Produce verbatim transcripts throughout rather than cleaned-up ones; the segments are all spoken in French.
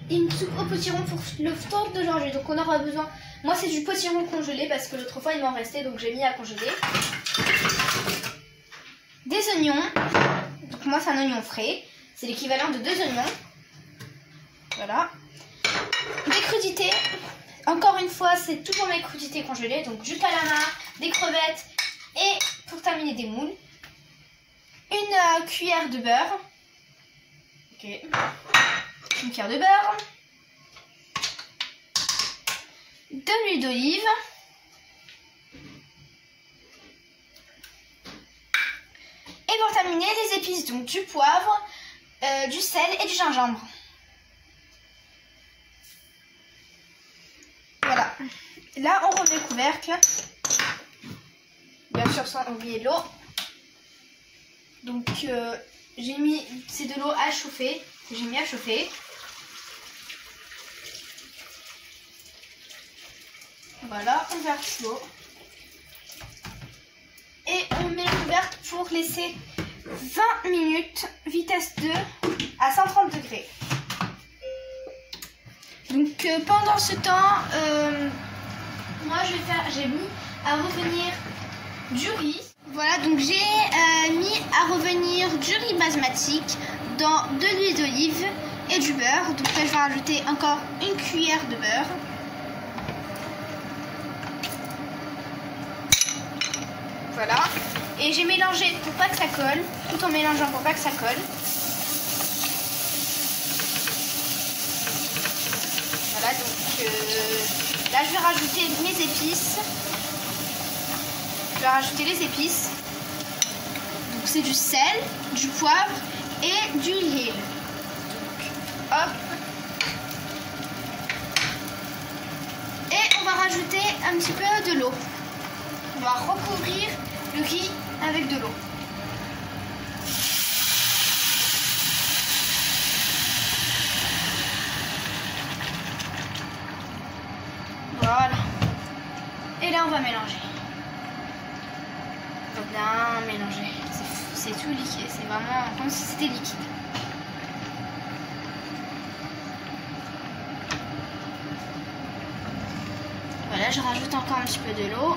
une soupe au potiron pour le tour d'aujourd'hui. Donc on aura besoin, moi c'est du potiron congelé parce que l'autre fois il m'en restait, donc j'ai mis à congeler. Des oignons, donc moi c'est un oignon frais, c'est l'équivalent de deux oignons. Voilà. Des crudités, encore une fois c'est toujours mes crudités congelées, donc du calamar, des crevettes et pour terminer des moules. Une euh, cuillère de beurre. Ok. Une cuillère de beurre. De l'huile d'olive. Et pour terminer, les épices, donc du poivre, euh, du sel et du gingembre. Voilà. Là, on remet le couvercle. Bien sûr, sans oublier l'eau. Donc, euh, j'ai mis, c'est de l'eau à chauffer. J'ai mis à chauffer. Voilà, on verse l'eau. Et on met le couvercle pour laisser vingt minutes, vitesse deux à cent trente degrés. Donc euh, pendant ce temps, euh, moi je vais faire, j'ai mis à revenir du riz. Voilà, donc j'ai euh, mis à revenir du riz basmatique dans de l'huile d'olive et du beurre. Donc là je vais rajouter encore une cuillère de beurre. Voilà. Et j'ai mélangé pour pas que ça colle, tout en mélangeant pour pas que ça colle. Voilà, donc euh, là je vais rajouter mes épices. Je vais rajouter les épices. Donc c'est du sel, du poivre et du huile. Donc hop. Et on va rajouter un petit peu de l'eau. On va recouvrir le riz avec de l'eau. Voilà. Et là on va mélanger. On va bien mélanger. C'est tout liquide. C'est vraiment comme si c'était liquide. Voilà, je rajoute encore un petit peu de l'eau.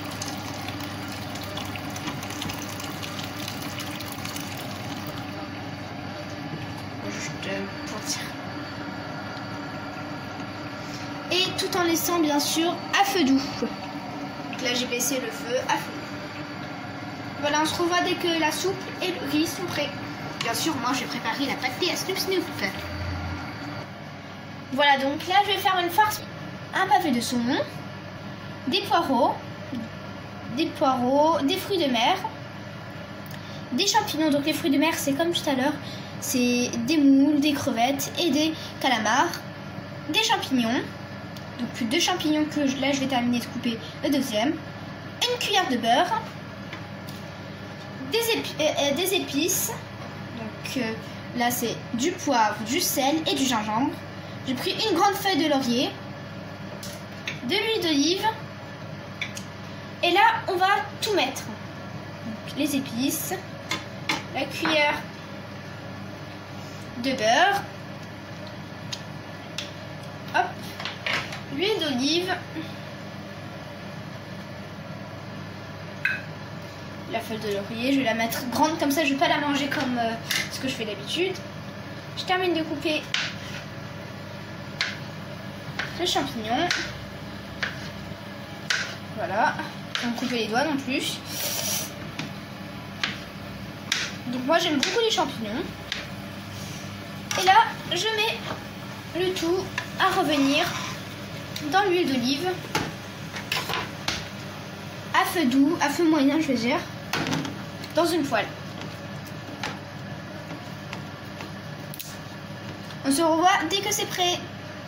Pour dire. Et tout en laissant bien sûr à feu doux. Donc là j'ai baissé le feu à feu doux. Voilà, on se revoit dès que la soupe et le riz sont prêts. Bien sûr, moi j'ai préparé la pâtée à Snoop Snoop. Voilà, donc là je vais faire une farce. Un pavé de saumon, des poireaux, des poireaux, des fruits de mer, des champignons. Donc les fruits de mer c'est comme tout à l'heure. C'est des moules, des crevettes et des calamars, des champignons, donc plus deux champignons que je, là je vais terminer de couper le deuxième, une cuillère de beurre, des, épi euh, des épices, donc euh, là c'est du poivre, du sel et du gingembre. J'ai pris une grande feuille de laurier, de l'huile d'olive et là on va tout mettre. Donc, les épices, la cuillère de beurre, hop, l'huile d'olive, la feuille de laurier, je vais la mettre grande comme ça, je vais pas la manger comme euh, ce que je fais d'habitude. Je termine de couper les champignons. Voilà, on va couper les doigts non plus. Donc moi j'aime beaucoup les champignons. Et là, je mets le tout à revenir dans l'huile d'olive, à feu doux, à feu moyen, je veux dire, dans une poêle. On se revoit dès que c'est prêt.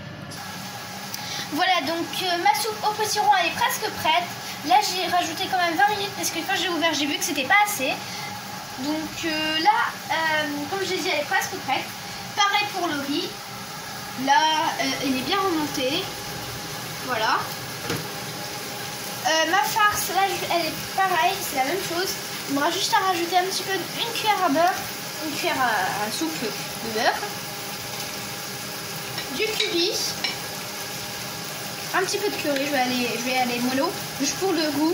Voilà, donc euh, ma soupe au potiron, elle est presque prête. Là, j'ai rajouté quand même vingt minutes parce que quand j'ai ouvert, j'ai vu que c'était pas assez. Donc euh, là, euh, comme je l'ai dit, elle est presque prête. Pareil pour le riz. Là, euh, il est bien remonté. Voilà. Euh, ma farce, là, elle est pareille, c'est la même chose. Il me reste juste à rajouter un petit peu, une cuillère à beurre, une cuillère à, à soupe de beurre, du curry. Un petit peu de curry, je vais aller, je vais aller mollo, juste pour le goût.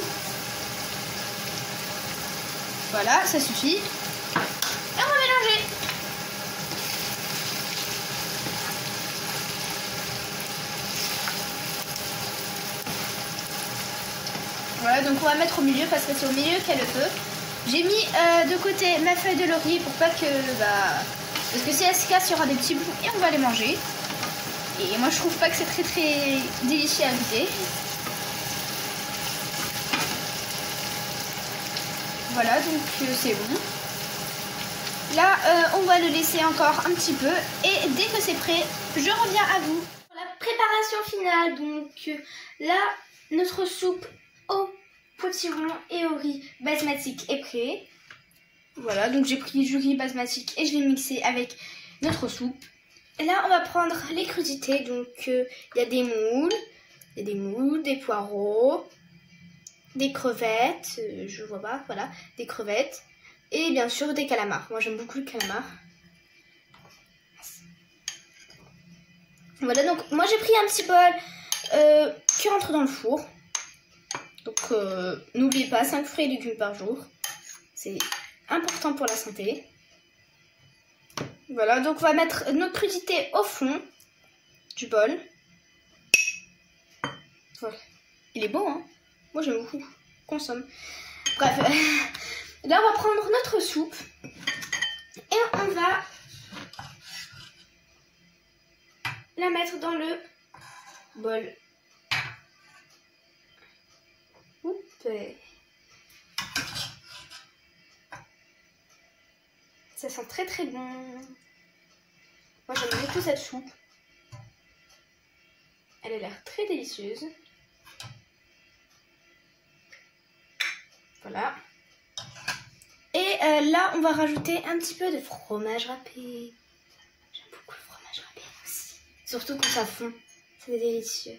Voilà, ça suffit. Et on va mélanger. Voilà, donc on va mettre au milieu parce que c'est au milieu qu'elle le feu. J'ai mis euh, de côté ma feuille de laurier pour pas que... Bah, parce que si elle se casse, il y aura des petits bouts et on va les manger. Et moi je trouve pas que c'est très très délicieux à goûter. Voilà, donc euh, c'est bon. Là, euh, on va le laisser encore un petit peu. Et dès que c'est prêt, je reviens à vous. Pour la préparation finale, donc euh, là, notre soupe au potiron et au riz basmatique est prêt. Voilà, donc j'ai pris du riz basmatique et je l'ai mixé avec notre soupe. Et là, on va prendre les crudités. Donc, il euh, y a des moules, il y a des moules, des poireaux, des crevettes, euh, je vois pas, voilà, des crevettes. Et bien sûr, des calamars. Moi, j'aime beaucoup le calamar. Voilà, donc moi, j'ai pris un petit bol euh, qui rentre dans le four. Donc, euh, n'oubliez pas, cinq fruits et légumes par jour. C'est important pour la santé. Voilà, donc on va mettre notre crudité au fond du bol. Voilà. Il est beau, hein? Moi, j'aime beaucoup. Consomme. Bref, là, on va prendre notre soupe. Et on va la mettre dans le bol. Oups. Ça sent très très bon. Moi j'aime beaucoup cette soupe. Elle a l'air très délicieuse. Voilà. Et euh, là on va rajouter un petit peu de fromage râpé. J'aime beaucoup le fromage râpé aussi. Surtout quand ça fond. C'est délicieux.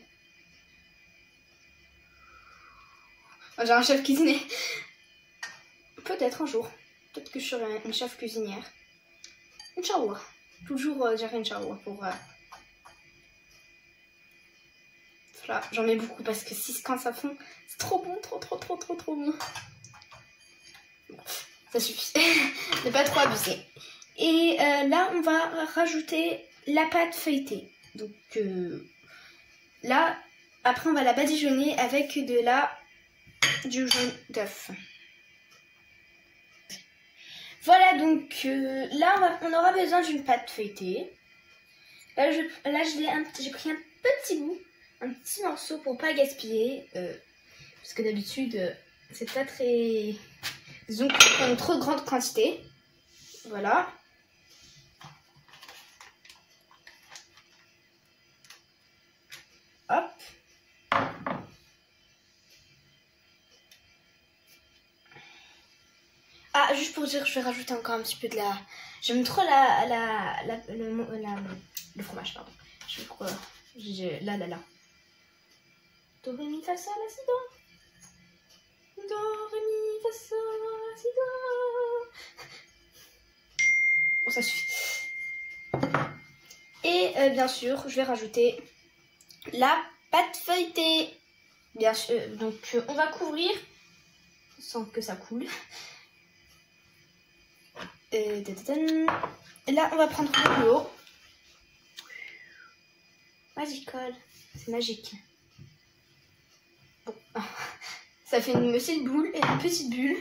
J'ai un chef cuisinier. Peut-être un jour. Peut-être que je serai une chef cuisinière. Inch'Allah. Toujours, euh, j'irai Inch'Allah pour... Euh... Voilà, j'en mets beaucoup parce que si quand ça fond, c'est trop bon, trop, trop, trop, trop, trop bon. Bon, ça suffit. Ne pas trop abuser. Et euh, là, on va rajouter la pâte feuilletée. Donc euh, là, après, on va la badigeonner avec de la... du jaune d'œuf. Voilà, donc euh, là, on, va, on aura besoin d'une pâte feuilletée. Là, je, là j'ai pris un petit bout, un petit morceau pour pas gaspiller. Euh, parce que d'habitude, euh, c'est pas très... Disons qu'on prend une trop grande quantité. Voilà. Hop. Ah, juste pour dire, je vais rajouter encore un petit peu de la... J'aime trop la, la, la, le, la, le fromage, pardon. Je sais pourquoi... Là, là, là. Do, ré, mi, fa, sol, la, si, do. Do, ré, mi, fa, sol, la, si, do. Bon, ça suffit. Et euh, bien sûr, je vais rajouter la pâte feuilletée. Bien sûr, donc euh, on va couvrir sans que ça coule. Et là, on va prendre de l'eau. Magicole, c'est magique. Bon, ça fait une petite boule et une petite bulle.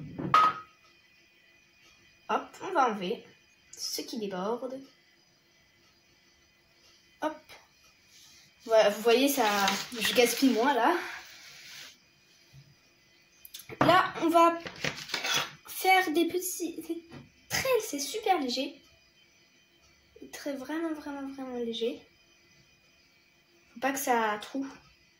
Hop, on va enlever ce qui déborde. Hop. Voilà, vous voyez, ça, je gaspille moins là. Là, on va faire des petits... Très, c'est super léger. Très, vraiment, vraiment, vraiment léger. Faut pas que ça trouve.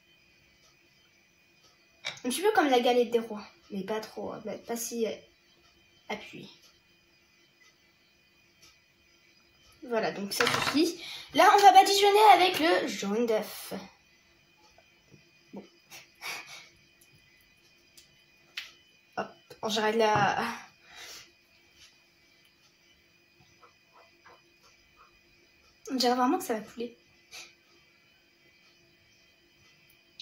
Un petit peu comme la galette des rois. Mais pas trop, pas si appuyé. Voilà, donc ça suffit. Là, on va badigeonner avec le jaune d'œuf. Bon. Hop, j'arrête la... On dirait vraiment que ça va couler.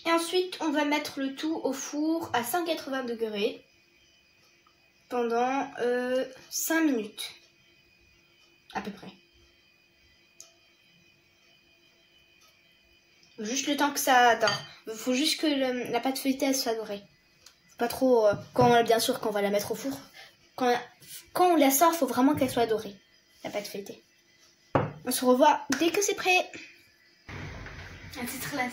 Et ensuite, on va mettre le tout au four à cent quatre-vingts degrés pendant euh, cinq minutes, à peu près. Juste le temps que ça dort. Il faut juste que le, la pâte feuilletée elle soit dorée. Pas trop, euh, quand, bien sûr, quand on va la mettre au four. Quand, quand on la sort, il faut vraiment qu'elle soit dorée, la pâte feuilletée. On se revoit dès que c'est prêt. Un petit relâche.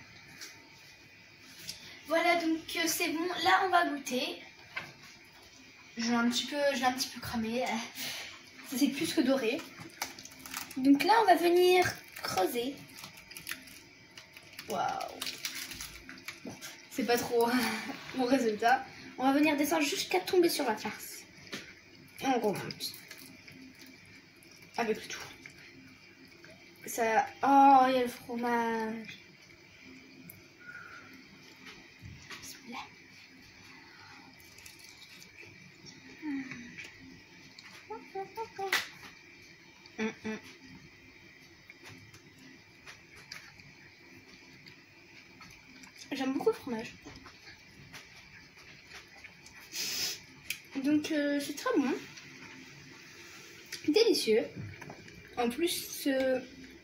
Voilà, donc euh, c'est bon. Là, on va goûter. Je l'ai un petit peu, je l'ai un petit peu cramé. C'est plus que doré. Donc là, on va venir creuser. Waouh. Bon, c'est pas trop mon résultat. On va venir descendre jusqu'à tomber sur la farce. Et on remonte. Avec le tout. Ça... Oh, il y a le fromage. Mmh, mmh. J'aime beaucoup le fromage. Donc euh, c'est très bon. Délicieux. En plus, euh...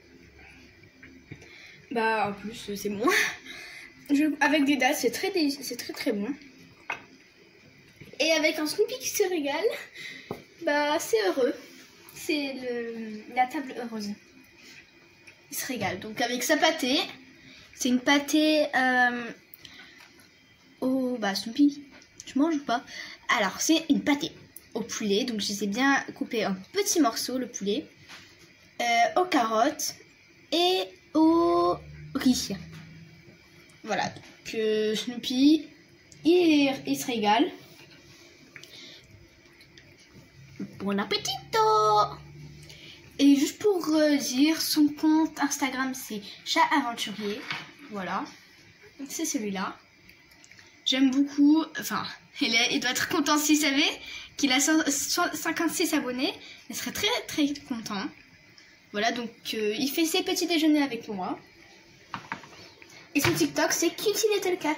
bah en plus euh, c'est bon. Je... Avec des dattes, c'est très délicieux, c'est très très bon. Et avec un Snoopy qui se régale, bah c'est heureux. C'est le... la table heureuse. Il se régale. Donc avec sa pâtée, c'est une pâtée euh... au bah Snoopy. Tu manges ou pas? Alors c'est une pâtée au poulet. Donc je les ai bien coupés en petits morceaux le poulet, euh, aux carottes et au riz. Voilà. Donc euh, Snoopy, il, il se régale. Bon appétito! Et juste pour euh, dire, son compte Instagram c'est Chat Aventurier. Voilà. C'est celui-là. J'aime beaucoup. Enfin, il, est, il doit être content s'il savait qu'il a cinquante-six abonnés. Il serait très très content. Voilà, donc euh, il fait ses petits déjeuners avec moi. Et son TikTok c'est Cutie Little Cat.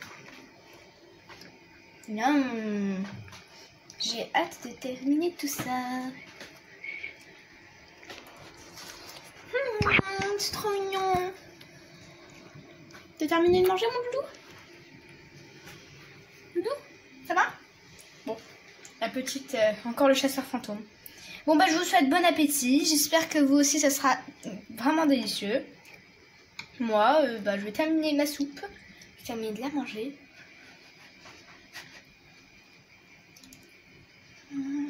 Miam. J'ai hâte de terminer tout ça. Mmh, c'est trop mignon. T'as terminé de manger, mon doudou? Doudou, ça va? Bon, la petite, euh, encore le chasseur fantôme. Bon, bah, je vous souhaite bon appétit. J'espère que vous aussi, ça sera vraiment délicieux. Moi, euh, bah, je vais terminer ma soupe. Je vais terminer de la manger. Mmh.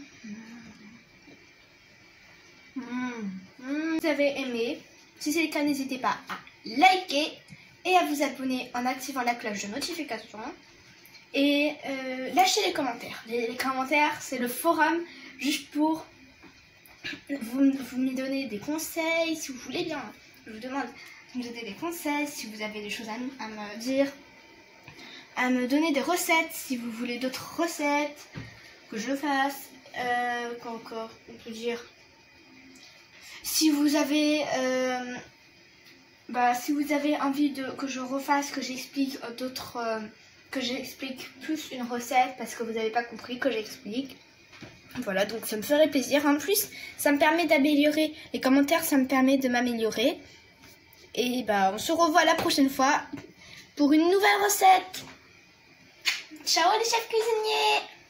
Mmh. Mmh. Si vous avez aimé, si c'est le cas, n'hésitez pas à liker et à vous abonner en activant la cloche de notification. Et euh, lâchez les commentaires. Les, les commentaires, c'est le forum juste pour vous, vous me donner des conseils si vous voulez bien. Je vous demande de me donner des conseils si vous avez des choses à, à me dire, à me donner des recettes si vous voulez d'autres recettes que je fasse. Euh, quoi encore on peut dire? Si vous avez, euh, bah, si vous avez envie de que je refasse, que j'explique d'autres, euh, que j'explique plus une recette parce que vous n'avez pas compris, que j'explique. Voilà, donc ça me ferait plaisir. En plus, ça me permet d'améliorer les commentaires, ça me permet de m'améliorer. Et bah, on se revoit la prochaine fois pour une nouvelle recette. Ciao les chefs cuisiniers!